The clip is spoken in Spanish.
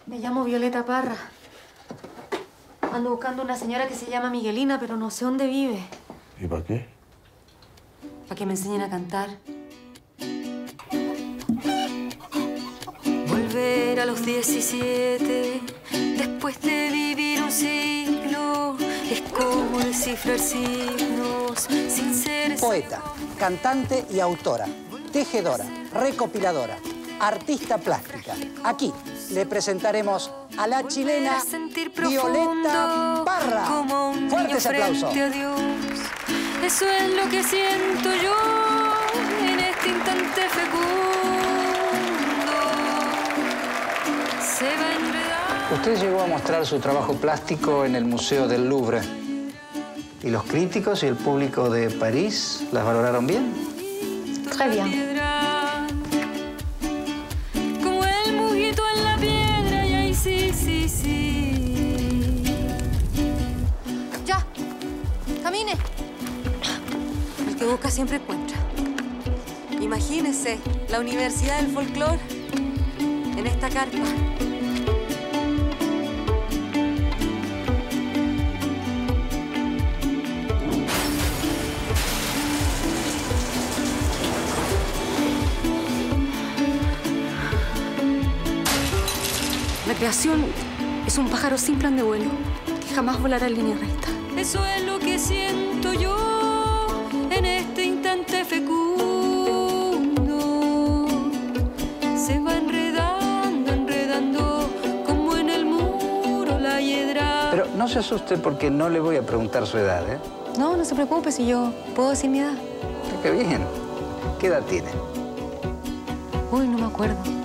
Me llamo Violeta Parra. Ando buscando una señora que se llama Miguelina, pero no sé dónde vive. ¿Y para qué? Para que me enseñen a cantar. Volver a los 17, después de vivir un siglo, es como descifrar signos sin ser... Poeta, cantante y autora, tejedora, recopiladora, artista plástica. Aquí le presentaremos a la chilena Violeta Parra. Fuertes aplausos. Eso es lo que siento yo en este instante fecundo. Se va enredando. Usted llegó a mostrar su trabajo plástico en el Museo del Louvre. ¿Y los críticos y el público de París las valoraron bien? Très bien. Como el mujito en la piedra, y ahí sí, sí, sí. Ya, camine. El que busca siempre encuentra. Imagínese la Universidad del Folclore en esta carpa. La creación es un pájaro sin plan de vuelo que jamás volará en línea recta. Eso es lo que siento yo en este instante fecundo. Se va enredando, enredando como en el muro la hiedra. Pero no se asuste porque no le voy a preguntar su edad, ¿eh? No, no se preocupe si yo puedo decir mi edad. Qué bien. ¿Qué edad tiene? Uy, no me acuerdo.